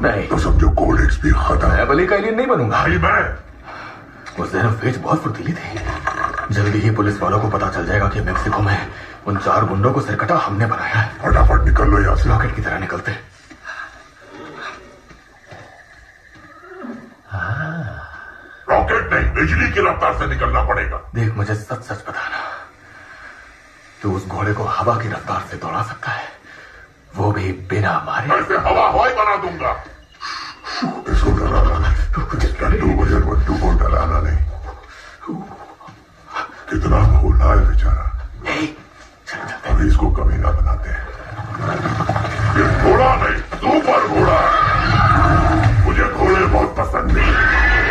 नहीं तो समझो कोडेक्स भी खत्म। मैं बली का एलियन नहीं बनूंगा। भाई मैं वो ज़ेनम फेज बहुत फुर्तीली थी। जल्दी ही पुलिस वालों को पता चल जाएगा कि मेक्सिको में उन 4 गुंडों को सिरकटा हमने बनाया है। फटाफट निकल लो यहाँ से। रॉकेट की तरह निकलते। रॉकेट नहीं, बिजली की रफ्तार से निकलना पड़ेगा। देख, मुझे सच सच बताना, तू उस घोड़े को हवा की रफ्तार से दौड़ा सकता है, वो भी बिना मारे? ऐसे हवा हवाई बना दूंगा। इसको डराना, लड्डू वजन वड्डू को डराना नहीं। कितना भोला है बेचारा। अभी इसको कभी ना बनाते। ये घोड़ा नहीं, सुपर घोड़ा है। मुझे घोड़े बहुत पसंद नहीं।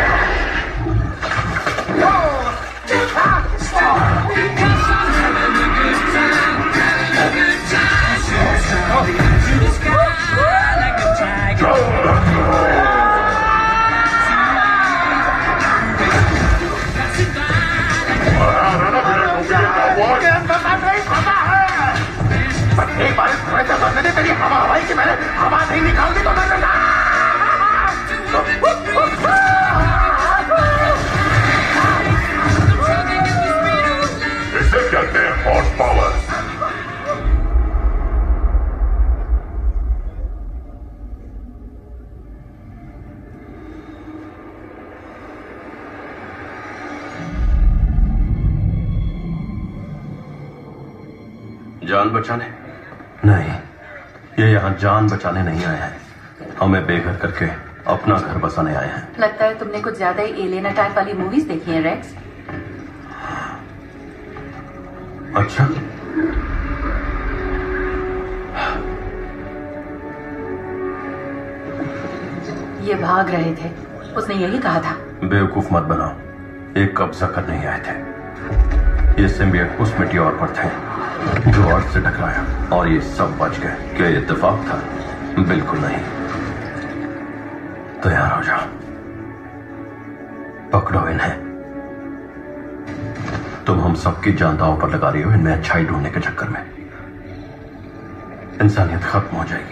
एक बार ऐसा करने दे, तेरी हवा हवाई की मैंने हवा नहीं निकाल दी तो मैं इसे कहते हैं हॉर्स पावर। जान बचाने? नहीं, ये यहाँ जान बचाने नहीं आए हैं, हमें बेघर करके अपना घर बसाने आए हैं। लगता है तुमने कुछ ज्यादा ही एलियन अटैक वाली मूवीज देखी हैं, रेक्स। अच्छा, ये भाग रहे थे, उसने यही कहा था। बेवकूफ मत बनाओ, एक कब्जा करने ही आए थे। ये सिम्बियट उस मेटियोर पर थे जो अर्थ से टकराया, और ये सब बच गए। क्या ये इत्तेफाक था? बिल्कुल नहीं। तैयार हो जाओ, पकड़ो इन्हें। तुम हम सबकी जान दांव पर लगा रही हो इनमें अच्छाई ढूंढने के चक्कर में। इंसानियत खत्म हो जाएगी।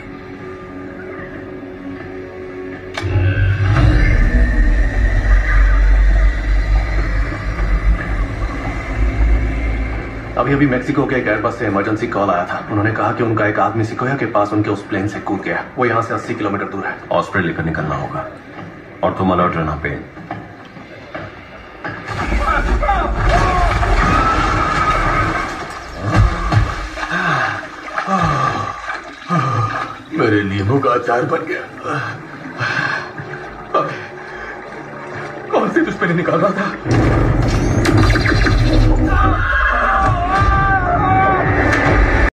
अभी अभी मेक्सिको के एक एयरबस से इमरजेंसी कॉल आया था। उन्होंने कहा कि उनका एक आदमी सिकोया के पास उनके उस प्लेन से कूद गया। वो यहाँ से 80 किलोमीटर दूर है। ऑस्ट्रेलिया का निकलना होगा, और तुम अलर्ट रहना पे। मेरे नींबू का अचार बन गया। कौन सी दुश्मनी निकाल रहा था?